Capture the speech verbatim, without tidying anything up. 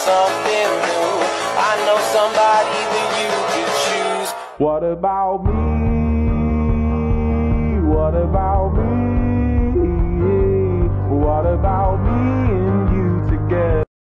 something new. I know somebody that you could choose. What about me?